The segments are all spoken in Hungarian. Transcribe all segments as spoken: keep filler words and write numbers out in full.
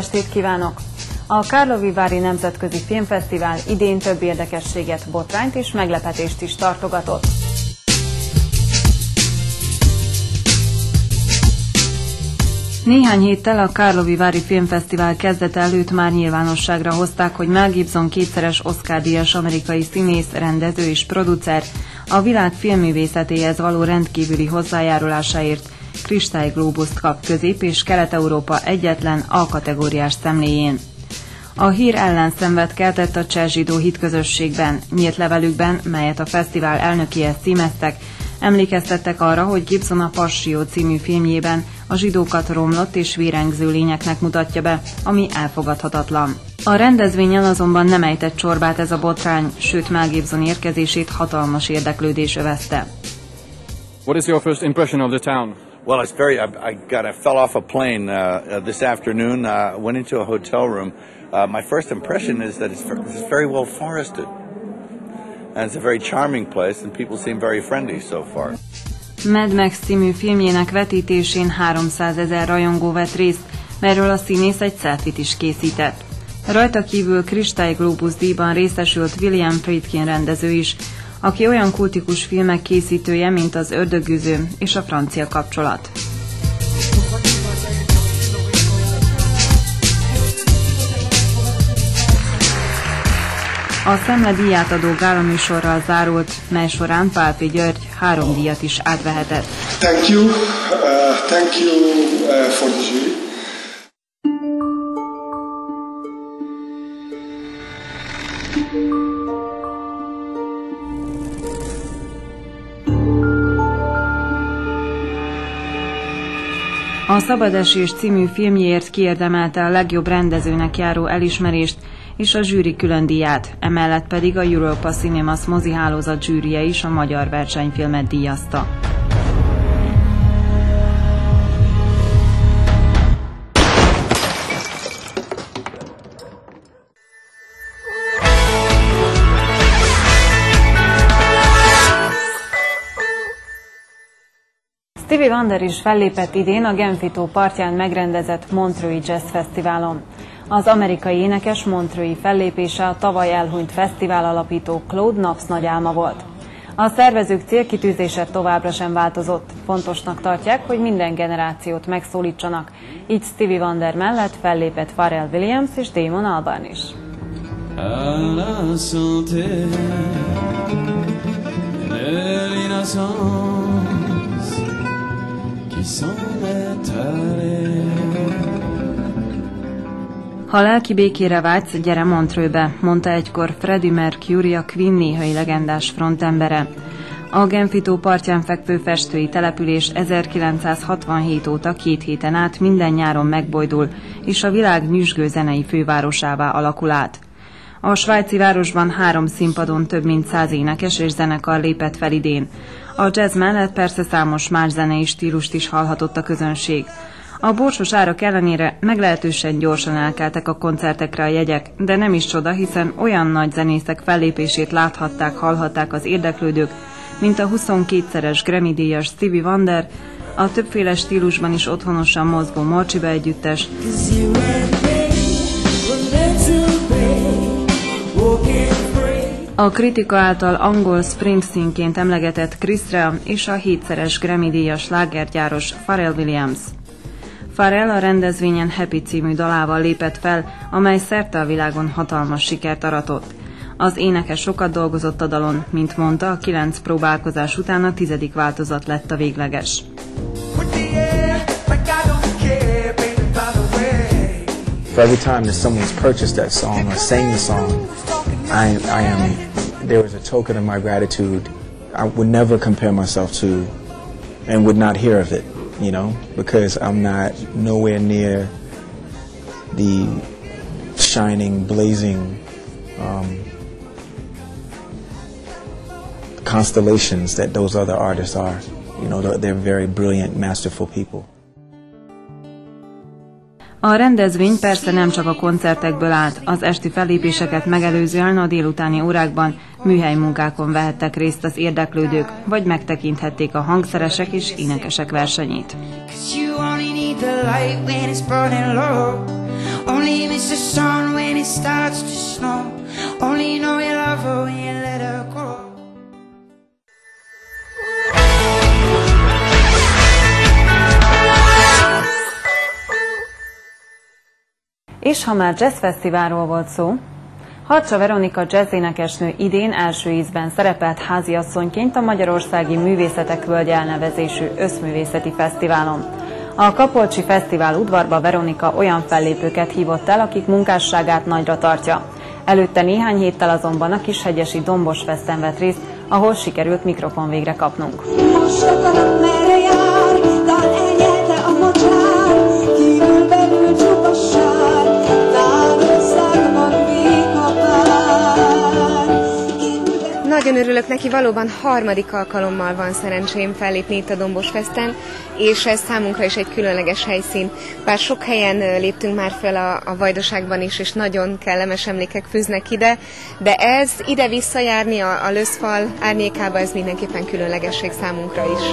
estét kívánok! A Karlovy Vary Nemzetközi Filmfesztivál idén több érdekességet, botrányt és meglepetést is tartogatott. Néhány héttel a Karlovy Vary Filmfesztivál kezdete előtt már nyilvánosságra hozták, hogy Mel Gibson kétszeres Oscar-díjas amerikai színész, rendező és producer a világ filmművészetéhez való rendkívüli hozzájárulásáért Kristály Glóbuszt kap Közép- és Kelet-Európa egyetlen A-kategóriás szemléjén. A hír ellenszenvet keltett a cseh zsidó hitközösségben. Nyílt levelükben, melyet a fesztivál elnökéhez címeztek, emlékeztettek arra, hogy Gibson a Passió című filmjében a zsidókat romlott és vérengző lényeknek mutatja be, ami elfogadhatatlan. A rendezvényen azonban nem ejtett csorbát ez a botrány, sőt Mel Gibson érkezését hatalmas érdeklődés övezte. What is your first impression of the town? Well, it's very. I, I got. I fell off a plane uh, uh, this afternoon. Uh, went into a hotel room. Uh, my first impression is that it's, it's very well forested, and it's a very charming place, and people seem very friendly so far. Mad Max című filmjének vetítésén háromszázezer rajongó vett részt, melyről a színész egy selfit is készített. Rajta kívül Kristály Glóbusz díjban részesült William Friedkin rendező is, aki olyan kultikus filmek készítője, mint az Ördögűző és a Francia kapcsolat. A Szemle díját adó gálaműsorral zárult, mely során Pálffy György három díjat is átvehetett. Thank you, uh, thank you uh, for the jury. A Szabadesés című filmjéért kiérdemelte a legjobb rendezőnek járó elismerést és a zsűri külön díját, emellett pedig a Europa Cinemas mozihálózat zsűrije is a magyar versenyfilmet díjazta. Stevie Wonder is fellépett idén a Genfi tó partján megrendezett Montreux-i Jazz Fesztiválon. Az amerikai énekes Montreux-i fellépése a tavaly elhunyt fesztivál alapító Claude Knox nagy álma volt. A szervezők célkitűzése továbbra sem változott. Fontosnak tartják, hogy minden generációt megszólítsanak. Így Stevie Wonder mellett fellépett Pharrell Williams és Damon Albarn is. Ha lelki békére vágysz, gyere Montreux-be, mondta egykor Freddie Mercury, a Queen néhai legendás frontembere. A Genfi tó partján fekvő festői település ezerkilencszázhatvanhét óta két héten át minden nyáron megbojdul, és a világ nyüzsgő zenei fővárosává alakul át. A svájci városban három színpadon több mint száz énekes és zenekar lépett fel idén. A jazz mellett persze számos más zenei stílust is hallhatott a közönség. A borsos árak ellenére meglehetősen gyorsan elkeltek a koncertekre a jegyek, de nem is csoda, hiszen olyan nagy zenészek fellépését láthatták, hallhatták az érdeklődők, mint a huszonkétszeres Grammy-díjas Stevie Wonder, a többféle stílusban is otthonosan mozgó Morcsiba együttes, a kritika által angol Springsteenként emlegetett Chris Rea és a hétszeres Grammy-díjas slágergyáros Pharrell Williams. Pharrell a rendezvényen Happy című dalával lépett fel, amely szerte a világon hatalmas sikert aratott. Az énekes sokat dolgozott a dalon, mint mondta, a kilenc próbálkozás után a tizedik változat lett a végleges. For every time that someone's purchased that song or sang the song, I, I am, there was a token of my gratitude I would never compare myself to and would not hear of it, you know, because I'm not nowhere near the shining, blazing um, constellations that those other artists are. You know, they're very brilliant, masterful people. A rendezvény persze nem csak a koncertekből állt, az esti fellépéseket megelőzően a délutáni órákban műhelymunkákon vehettek részt az érdeklődők, vagy megtekinthették a hangszeresek és énekesek versenyét. starts to snow. Only know you love her when you let her go. És ha már Jazz Fesztiválról volt szó, Harcsa Veronika jazzénekesnő idén első ízben szerepelt háziasszonyként a Magyarországi Művészetek Völgye elnevezésű összművészeti fesztiválon. A Kapolcsi Fesztivál udvarba Veronika olyan fellépőket hívott el, akik munkásságát nagyra tartja. Előtte néhány héttel azonban a Kishegyesi Dombos Festen vett részt, ahol sikerült mikrofon végre kapnunk. Most akarat merre jár, dal elnyelte a mocsár, kívül belül csupassár, Magyarországban béka pár. Nagyon örülök neki, valóban harmadik alkalommal van szerencsém fellépni itt a Dombos Festen, és ez számunkra is egy különleges helyszín. Bár sok helyen léptünk már fel a, a Vajdaságban is, és nagyon kellemes emlékek fűznek ide, de ez ide visszajárni a, a Löszfal árnyékába, ez mindenképpen különlegesség számunkra is.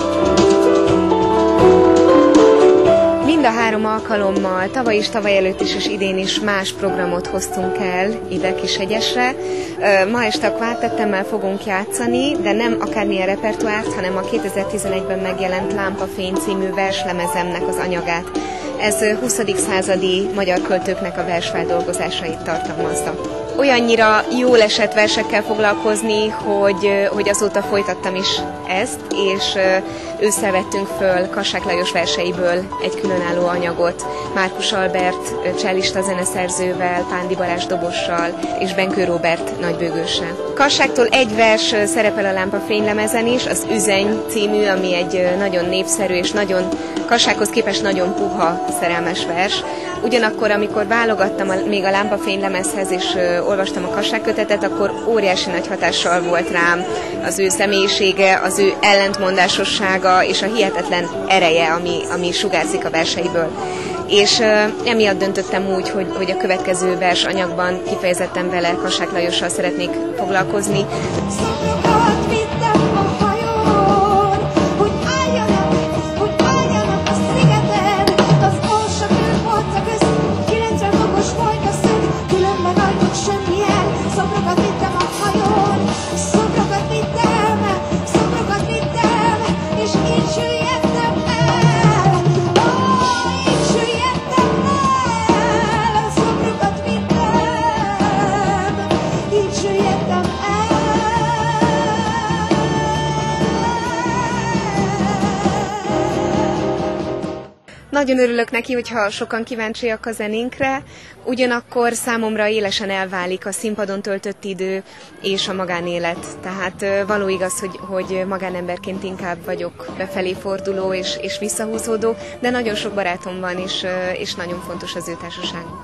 Mind a három alkalommal, tavaly is, tavaly előtt is és idén is más programot hoztunk el ide Kishegyesre. Ma este a kvártettemmel fogunk játszani, de nem akármilyen repertoárt, hanem a kétezer-tizenegyben megjelent Lámpafény című verslemezemnek az anyagát. Ez huszadik századi magyar költőknek a versfeldolgozásait tartalmazza. Olyannyira jól esett versekkel foglalkozni, hogy, hogy azóta folytattam is ezt, és ősszel vettünk föl Kassák Lajos verseiből egy különálló anyagot, Márkus Albert csellista zeneszerzővel, Pándi Balázs dobossal és Benkő Róbert nagybőgőssel. Kassáktól egy vers szerepel a Lámpafény lemezen is, az Üzeny című, ami egy nagyon népszerű és nagyon Kassákhoz képest nagyon puha szerelmes vers. Ugyanakkor, amikor válogattam a, még a Lámpafény lemezhez, és ö, olvastam a Kassák kötetet, akkor óriási nagy hatással volt rám az ő személyisége, az ő ellentmondásossága és a hihetetlen ereje, ami, ami sugárzik a verseiből. És ö, emiatt döntöttem úgy, hogy, hogy a következő vers anyagban kifejezetten vele, Kassák Lajossal szeretnék foglalkozni. Nagyon örülök neki, hogyha sokan kíváncsiak a zenénkre, ugyanakkor számomra élesen elválik a színpadon töltött idő és a magánélet. Tehát való igaz, hogy, hogy magánemberként inkább vagyok befelé forduló és, és visszahúzódó, de nagyon sok barátom van, és, és nagyon fontos az ő társaságuk.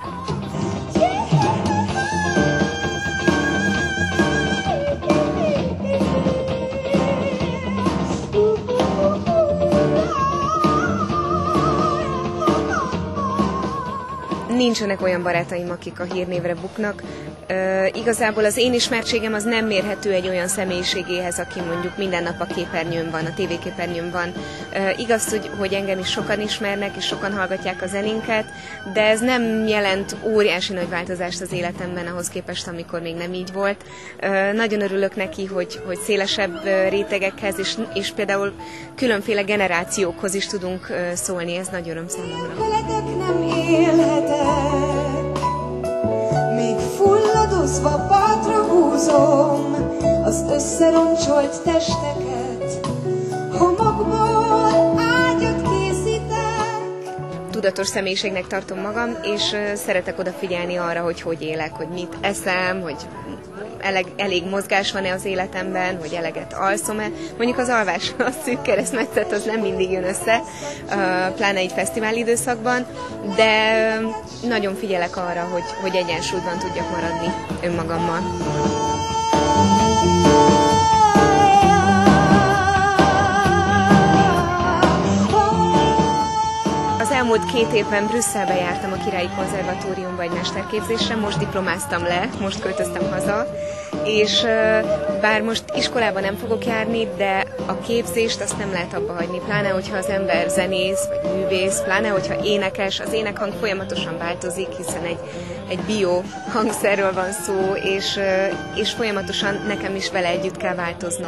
Nincsenek olyan barátaim, akik a hírnévre buknak. Uh, igazából az én ismertségem az nem mérhető egy olyan személyiségéhez, aki mondjuk minden nap a képernyőn van, a tévéképernyőn van. Uh, igaz, hogy, hogy engem is sokan ismernek, és sokan hallgatják a zenénket, de ez nem jelent óriási nagy változást az életemben ahhoz képest, amikor még nem így volt. Uh, nagyon örülök neki, hogy, hogy szélesebb rétegekhez, és, és például különféle generációkhoz is tudunk uh, szólni, ez nagy öröm számomra. Nem élhetek, még fulladozva partra húzom az összeroncsolt testeket, homokból ágyat készítek. Tudatos személyiségnek tartom magam, és szeretek odafigyelni arra, hogy hogy élek, hogy mit eszem, hogy Elég, elég mozgás van-e az életemben, hogy eleget alszom-e. Mondjuk az alvás, a szűk keresztmetszet az nem mindig jön össze, pláne egy fesztivál időszakban, de nagyon figyelek arra, hogy, hogy egyensúlyban tudjak maradni önmagammal. elmúlt két évben Brüsszelbe jártam a Királyi Konzervatóriumba egy mesterképzésre, most diplomáztam le, most költöztem haza, és bár most iskolába nem fogok járni, de a képzést azt nem lehet abba hagyni, pláne hogyha az ember zenész vagy művész, pláne hogyha énekes, az énekhang folyamatosan változik, hiszen egy, egy bio hangszerről van szó, és, és folyamatosan nekem is vele együtt kell változnom.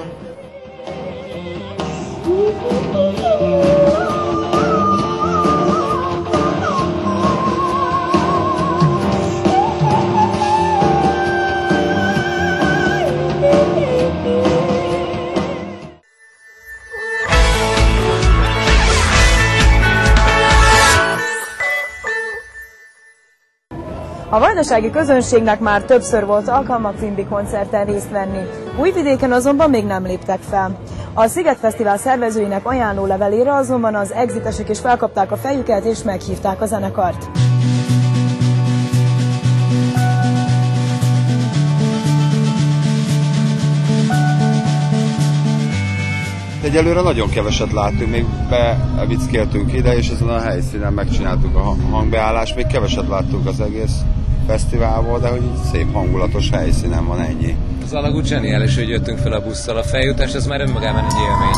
A vajdasági közönségnek már többször volt alkalma Quimby koncerten részt venni. Újvidéken azonban még nem léptek fel. A Sziget Fesztivál szervezőinek ajánló levelére azonban az exitesek is felkapták a fejüket és meghívták a zenekart. Egyelőre nagyon keveset láttunk, még bevickéltünk ide, és ezen a helyszínen megcsináltuk a hangbeállást, még keveset láttunk az egész fesztiválból, de hogy szép hangulatos helyszínen van, ennyi. Az alagút zseniális, hogy jöttünk fel a busszal, a feljutás, ez már önmagában egy élmény.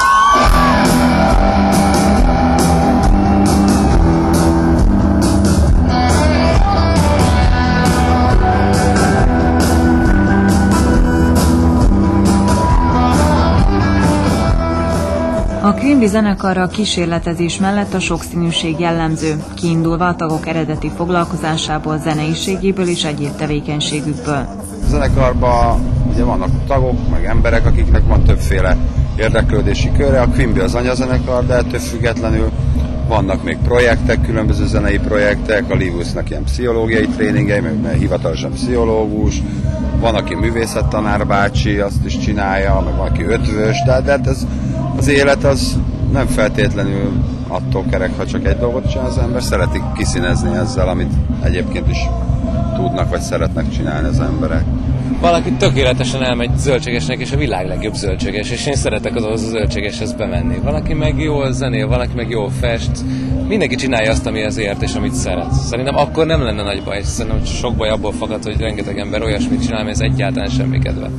A Quimby zenekarra a kísérletezés mellett a sokszínűség jellemző, kiindulva a tagok eredeti foglalkozásából, zeneiségéből és egyéb tevékenységükből. A zenekarban ugye vannak tagok, meg emberek, akiknek van többféle érdeklődési köre. A Quimby az anyazenekar, de ettől függetlenül vannak még projektek, különböző zenei projektek, a Livusnak ilyen pszichológiai tréningei, mert hivatalosan pszichológus, van, aki művészettanár bácsi, azt is csinálja, meg van, aki ötvös, de, de ez, az élet az nem feltétlenül attól kerek, ha csak egy dolgot csinál az ember, szeretik kiszínezni ezzel, amit egyébként is tudnak, vagy szeretnek csinálni az emberek. Valaki tökéletesen elmegy zöldségesnek, és a világ legjobb zöldséges, és én szeretek azhoz a zöldségeshez bemenni. Valaki meg jól zenél, valaki meg jól fest, mindenki csinálja azt, ami azért, és amit szeret. Szerintem akkor nem lenne nagy baj, szerintem sok baj abból fakad, hogy rengeteg ember olyasmit csinál, ami ez egyáltalán semmi kedve.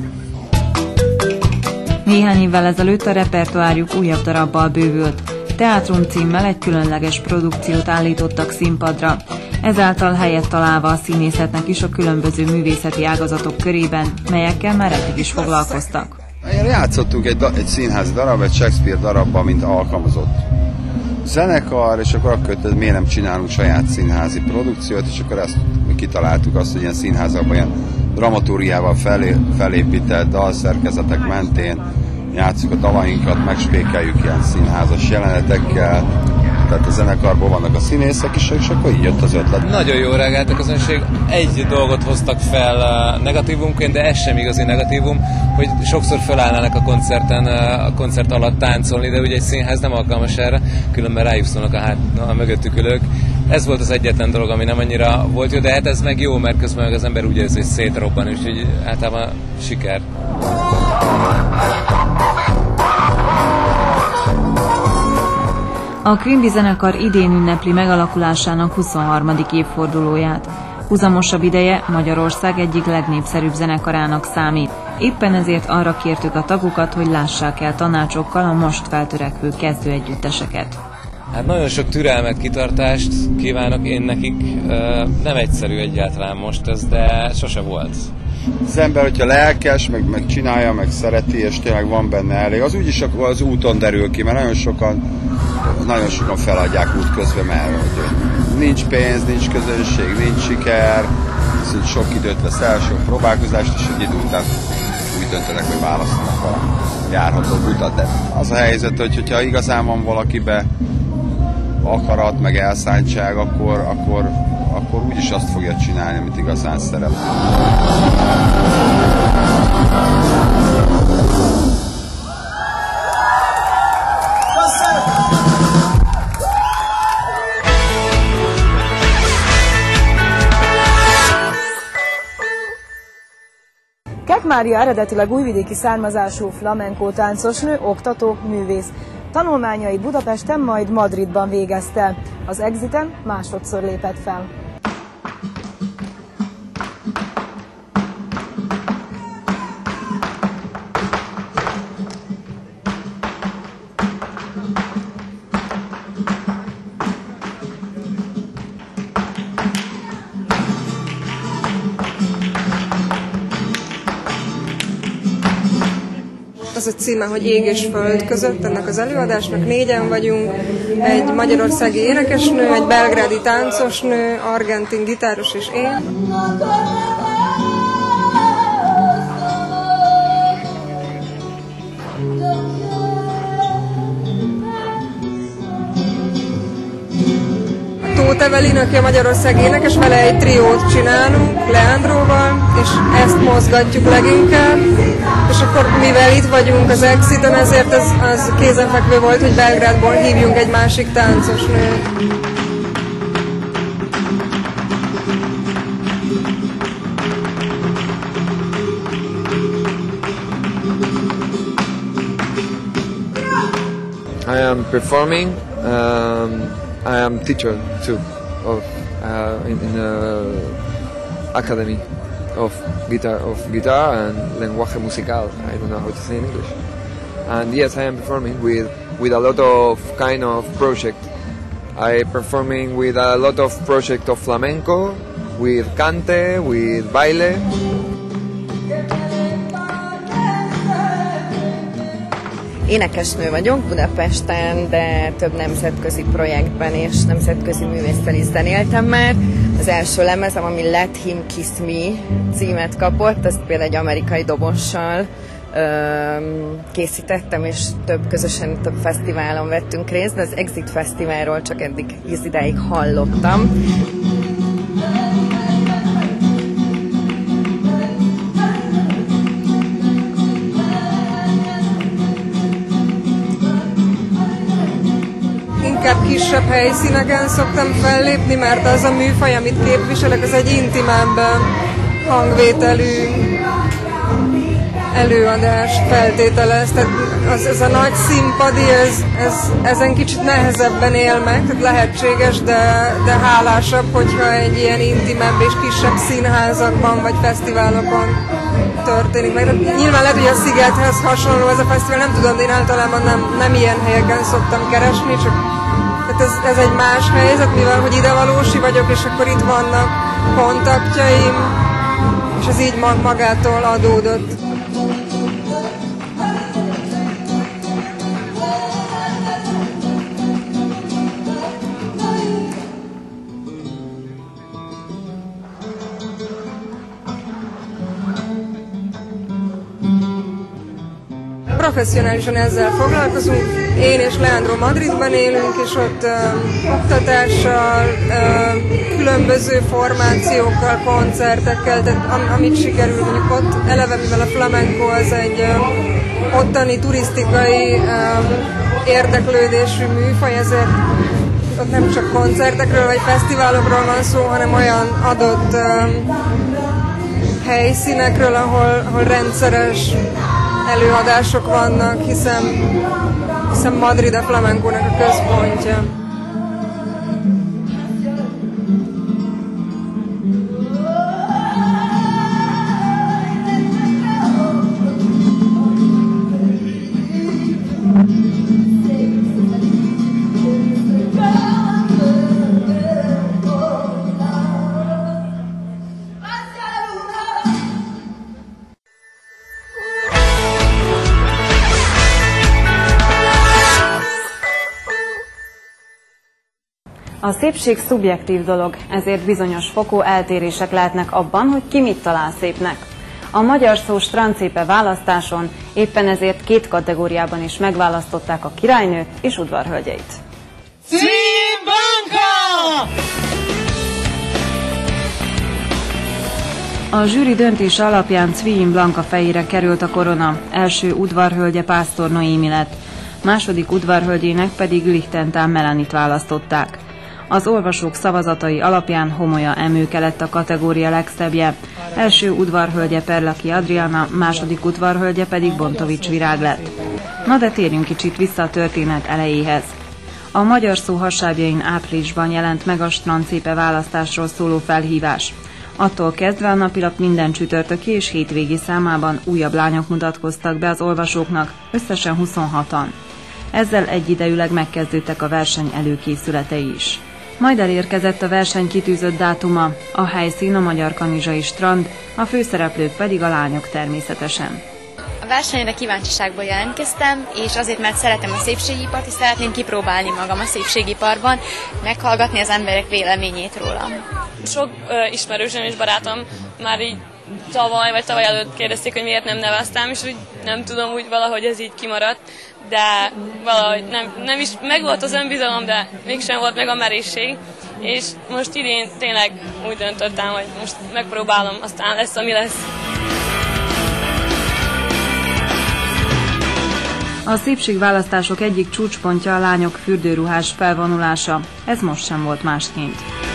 Néhány évvel ezelőtt a repertoárjuk újabb darabbal bővült. Teátrum címmel egy különleges produkciót állítottak színpadra. Ezáltal helyet találva a színészetnek is a különböző művészeti ágazatok körében, melyekkel már eddig is foglalkoztak. Játszottunk egy, egy színházi darab, egy Shakespeare darabban, mint alkalmazott zenekar, és akkor akkor hogy miért nem csinálunk saját színházi produkciót, és akkor ezt kitaláltuk azt, hogy ilyen színházakban ilyen dramaturgiával felé, felépített dalszerkezetek mentén játsszuk a dalainkat, megspékeljük ilyen színházas jelenetekkel, tehát a zenekarból vannak a színészek is, és akkor így jött az ötlet. Nagyon jól reagált a közönség, egy dolgot hoztak fel negatívumként, de ez sem igazi negatívum, hogy sokszor felállnának a koncerten, a koncert alatt táncolni, de ugye egy színház nem alkalmas erre, különben rájuk szólnak a, hát, a mögöttük ülők. Ez volt az egyetlen dolog, ami nem annyira volt jó, de hát ez meg jó, mert közben meg az ember úgy érzi, hogy szétrobban, úgyhogy általában siker. A Quimby zenekar idén ünnepli megalakulásának huszonharmadik évfordulóját. Huzamosabb ideje Magyarország egyik legnépszerűbb zenekarának számít. Éppen ezért arra kértük a tagokat, hogy lássák el tanácsokkal a most feltörekvő kezdőegyütteseket. Hát nagyon sok türelmet, kitartást kívánok én nekik. Nem egyszerű egyáltalán most ez, de sose volt. Az ember, hogyha lelkes, meg, meg csinálja, meg szereti, és tényleg van benne elég, az úgyis akkor az úton derül ki, mert nagyon sokan, nagyon sokan feladják út közben, mert hogy nincs pénz, nincs közönség, nincs siker, viszont sok időt vesz el, sok próbálkozást, és egy idő után úgy döntenek, hogy választanak valami járható utat. De az a helyzet, hogy hogyha igazán van valakibe akarat, meg elszántság, akkor, akkor, akkor úgyis azt fogja csinálni, amit igazán szeret. Kek Mária eredetileg újvidéki származású flamenco táncosnő, oktató, művész. Tanulmányait Budapesten, majd Madridban végezte. Az Exiten másodszor lépett fel. Az a címe, hogy Ég és Föld között ennek az előadásnak. Négyen vagyunk, egy magyarországi énekesnő, egy belgrádi táncosnő, argentin gitáros és én. Tóth Evelin, aki a Magyarország énekes, vele egy triót csinálunk, Leandróval, és ezt mozgatjuk leginkább. És akkor mivel itt vagyunk az Exiten, ezért ez, az kézenfekvő volt, hogy Belgrádból hívjunk egy másik táncosnőt. I am performing. Um, I am teacher too of uh, in, in a academy of guitar of guitar and lenguaje musical. I don't know how to say in English. And yes, I am performing with with a lot of kind of project. I performing with a lot of project of flamenco, with cante, with baile. Énekesnő vagyok Budapesten, de több nemzetközi projektben és nemzetközi művésszel is zenéltem már. Az első lemezem, ami Let Him Kiss Me címet kapott, azt például egy amerikai dobossal öm, készítettem, és több közösen több fesztiválon vettünk részt, de az Exit Fesztiválról csak eddig íz idáig hallottam. Inkább kisebb helyszíneken szoktam fellépni, mert az a műfaj, amit képviselek, az egy intimább hangvételű előadást feltételez. Tehát az, ez a nagy színpadi, ez, ez, ezen kicsit nehezebben él meg, tehát lehetséges, de, de hálásabb, hogyha egy ilyen intimább és kisebb színházakban vagy fesztiválokon történik meg. Tehát nyilván lehet, hogy a Szigethez hasonló ez a fesztivál, nem tudom, de én általában nem, nem ilyen helyeken szoktam keresni, csak tehát ez, ez egy más helyzet, mivel hogy idevalósi vagyok, és akkor itt vannak kontaktjaim, és ez így magától adódott. Professzionálisan ezzel foglalkozunk. Én és Leandro Madridban élünk, és ott uh, oktatással, uh, különböző formációkkal, koncertekkel, tehát am, amit sikerül, mondjuk ott eleve, mivel a flamenco az egy uh, ottani turisztikai uh, érdeklődésű műfaj, ezért ott nem csak koncertekről vagy fesztiválokról van szó, hanem olyan adott uh, helyszínekről, ahol, ahol rendszeres előadások vannak, hiszen, hiszen Madrid a flamencónak a központja. A szépség szubjektív dolog, ezért bizonyos fokú eltérések lehetnek abban, hogy ki mit talál szépnek. A magyar szó strandszépe választáson éppen ezért két kategóriában is megválasztották a királynőt és udvarhölgyeit. Cvím Blanka! A zsűri döntése alapján Cvím Blanka fejére került a korona, első udvarhölgye Pásztor Noémi lett, második udvarhölgyének pedig Lichtentál Melanit választották. Az olvasók szavazatai alapján Homolya Emőke lett a kategória legszebbje, első udvarhölgye Perlaki Adriana, második udvarhölgye pedig Bontovics Virág lett. Na de térjünk kicsit vissza a történet elejéhez. A Magyar Szó hasábjain áprilisban jelent meg a strandszépe választásról szóló felhívás. Attól kezdve a napilap minden csütörtöki és hétvégi számában újabb lányok mutatkoztak be az olvasóknak, összesen huszonhatan. Ezzel egyidejűleg megkezdődtek a verseny előkészületei is. Majd elérkezett a verseny kitűzött dátuma, a helyszín a Magyar Kanizsai strand, a főszereplők pedig a lányok természetesen. A versenyre kíváncsiságból jelentkeztem, és azért, mert szeretem a szépségipart, és szeretném kipróbálni magam a szépségiparban, meghallgatni az emberek véleményét rólam. Sok ö, ismerősöm és barátom már így tavaly vagy tavaly előtt kérdezték, hogy miért nem neveztem, és úgy nem tudom, úgy valahogy ez így kimaradt, de valahogy nem, nem is megvolt az önbizalom, de mégsem volt meg a merészség, és most idén tényleg úgy döntöttem, hogy most megpróbálom, aztán lesz, ami lesz. A szépségválasztások egyik csúcspontja a lányok fürdőruhás felvonulása. Ez most sem volt másként.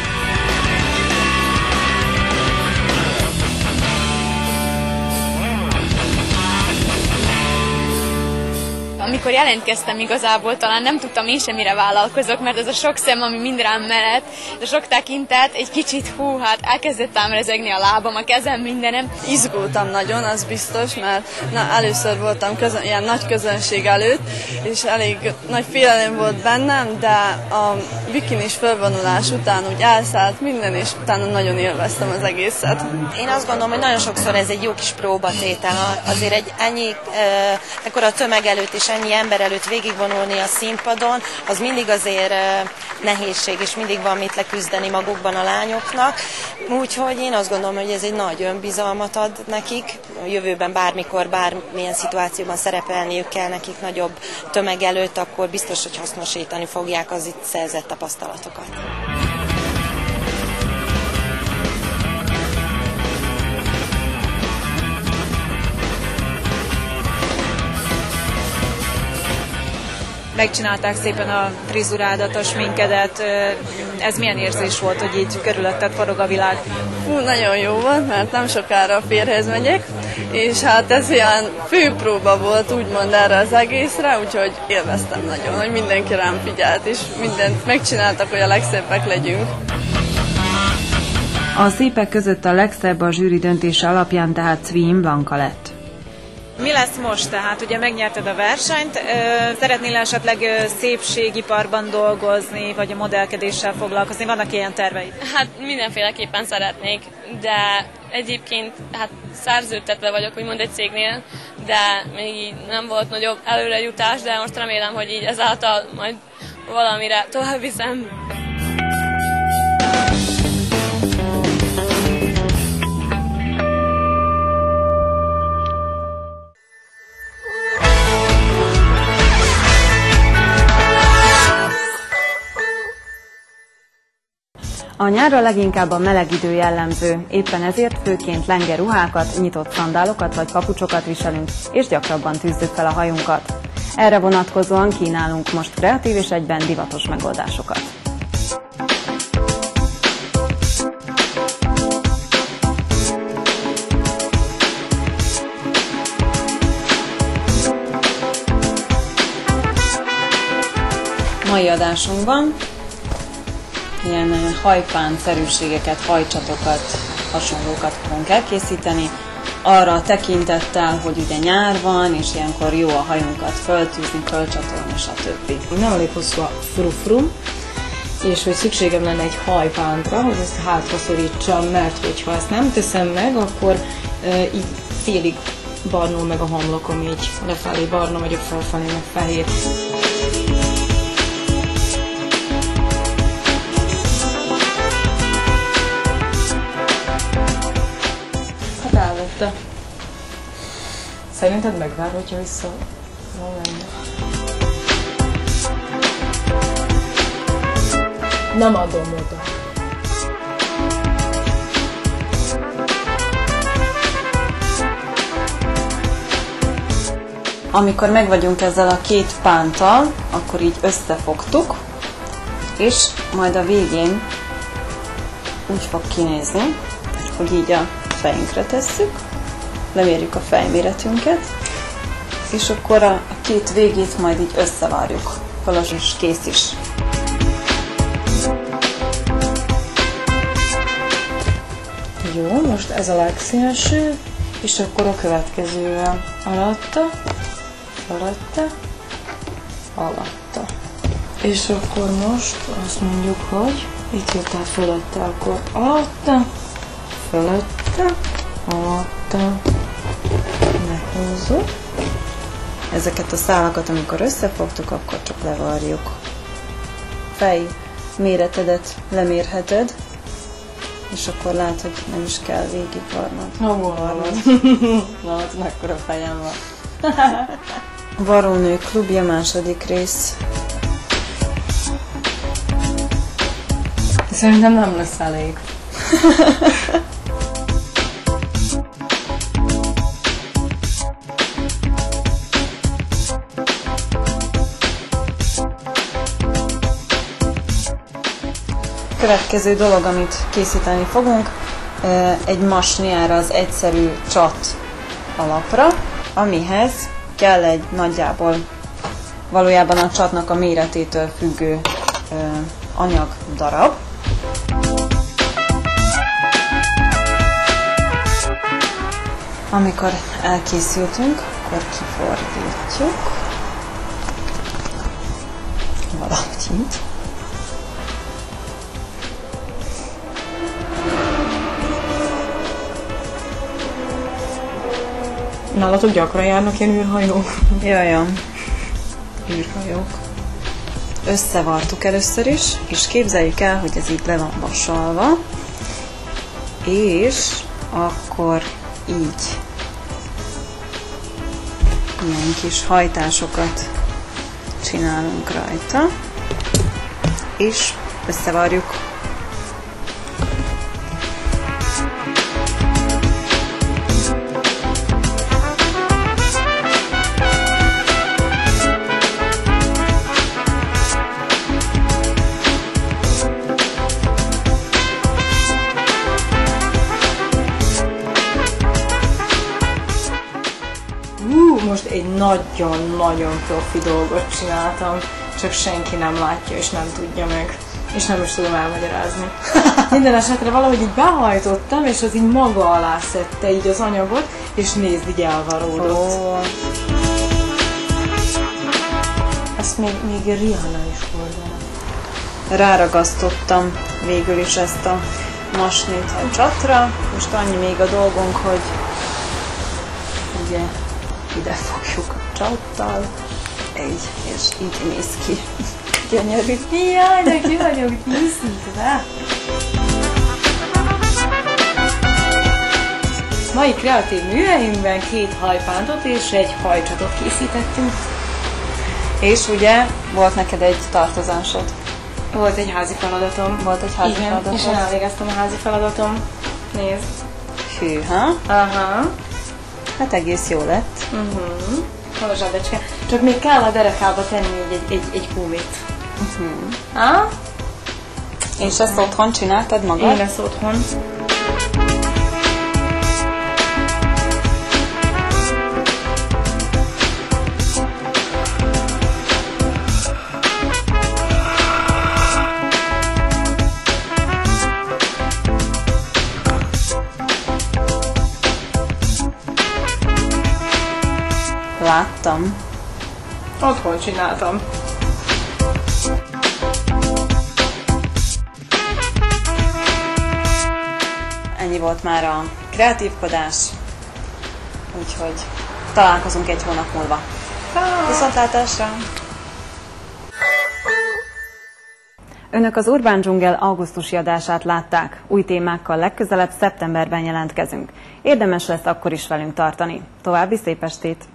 Amikor jelentkeztem igazából, talán nem tudtam én sem, mire vállalkozok, mert ez a sok szem, ami mind rám mellett, de sok tekintet, egy kicsit hú, hát elkezdett ám rezegni a lábam, a kezem, mindenem. Izgultam nagyon, az biztos, mert na, először voltam közön, ilyen nagy közönség előtt, és elég nagy félelem volt bennem, de a bikinis felvonulás után úgy elszállt minden, és utána nagyon élveztem az egészet. Én azt gondolom, hogy nagyon sokszor ez egy jó kis próbatétel. Azért egy ennyi, e, ekkora tömeg előtt és ennyi ember előtt végigvonulni a színpadon, az mindig azért e, nehézség, és mindig van mit leküzdeni magukban a lányoknak. Úgyhogy én azt gondolom, hogy ez egy nagy önbizalmat ad nekik. A jövőben bármikor, bármilyen szituációban szerepelniük kell nekik nagyobb tömeg előtt, akkor biztos, hogy hasznosítani fogják az itt szerzett tapasztalatokat. Megcsinálták szépen a frizurádat, a sminkedet. Ez milyen érzés volt, hogy így körülötted forog a világ? Hú, nagyon jó volt, mert nem sokára a férjhez megyek, és hát ez ilyen főpróba volt úgymond erre az egészre, úgyhogy élveztem nagyon, hogy mindenki rám figyelt, és mindent megcsináltak, hogy a legszépek legyünk. A szépek között a legszebb a zsűri döntése alapján tehát Cvím Blanka lett. Mi lesz most tehát? Ugye megnyerted a versenyt, szeretnél esetleg szépségiparban dolgozni, vagy a modellkedéssel foglalkozni? Vannak ilyen terveid? Hát mindenféleképpen szeretnék, de egyébként hát szerződtetve vagyok, úgymond egy cégnél, de még így nem volt nagyobb előrejutás, de most remélem, hogy így ezáltal majd valamire tovább viszem. A nyárra leginkább a meleg idő jellemző, éppen ezért főként lenge ruhákat, nyitott szandálokat vagy papucsokat viselünk, és gyakrabban tűzzük fel a hajunkat. Erre vonatkozóan kínálunk most kreatív és egyben divatos megoldásokat. Mai adásunkban ilyen hajpán-szerűségeket, hajcsatokat, hasonlókat fogunk elkészíteni. Arra tekintettel, hogy ugye nyár van, és ilyenkor jó a hajunkat föltűzni, fölcsatolni, és a többi. Nem elég hosszú a frufrum, és hogy szükségem lenne egy hajpántra, hogy ezt hátra szorítsam, mert hogyha ezt nem teszem meg, akkor e, így félig barnul meg a homlokom, így lefelé barna vagyok, felfelé meg fehér. Elvette. Szerinted megvár, hogyha vissza van lenne? Nem adom oda. Amikor megvagyunk ezzel a két pánttal, akkor így összefogtuk, és majd a végén úgy fog kinézni, hogy így a fejünkre tesszük, lemérjük a fejméretünket, és akkor a két végét majd így összevarjuk. Felos és kész is. Jó, most ez a legszélső, és akkor a következővel alatta, alatta, alatta. És akkor most azt mondjuk, hogy itt jöttál fölötte, akkor alatta, fölötte, alatta, lehúzzuk. Ezeket a szálakat, amikor összefogtuk, akkor csak levarjuk. Fej méretedet lemérheted, és akkor látod, hogy nem is kell végigvarnod. Varnod. Látod, mekkora fejem van. Varrónő klubja, második rész. Szerintem nem lesz elég. Következő dolog, amit készíteni fogunk, egy masni erre az egyszerű csat alapra, amihez kell egy nagyjából valójában a csatnak a méretétől függő anyagdarab. Amikor elkészültünk, akkor kifordítjuk valahogy így. Nálatok gyakran járnak ilyen űrhajók? Jajjaj, űrhajók. Összevartuk először is, és képzeljük el, hogy ez így le van vasalva, és akkor így ilyen kis hajtásokat csinálunk rajta, és összevarjuk. Most egy nagyon-nagyon profi dolgot csináltam, csak senki nem látja és nem tudja meg. És nem is tudom elmagyarázni. Minden esetre valahogy így behajtottam, és az így maga alá szedte így az anyagot, és nézd, így elvaródott. Oh. Ezt még, még Rihanna is hordana. Ráragasztottam végül is ezt a masnit a csatra. Most annyi még a dolgunk, hogy ugye ide fogjuk a csattal, így, és így néz ki. Gyönyörű. Jaj, de ki vagyok díszítve. Mai kreatív műhelyünkben két hajpántot és egy hajcsatot készítettünk. És ugye volt neked egy tartozásod? Volt egy házi feladatom. Volt egy házi Igen, feladatom. és én elvégeztem a házi feladatom. Nézd. Hűha. Aha. Hát egész jó lett. Uh-huh. Hol a zsebecske? Csak még kell a derekába tenni egy, egy, egy gumit. Uh-huh. Ah? És ezt otthon csináltad magad? Én ezt otthon. Láttam. Otthon csináltam. Ennyi volt már a kreatívkodás, úgyhogy találkozunk egy hónap múlva. Viszontlátásra! Önök az Urbán Dzsungel augusztusi adását látták. Új témákkal legközelebb szeptemberben jelentkezünk. Érdemes lesz akkor is velünk tartani. További szép estét!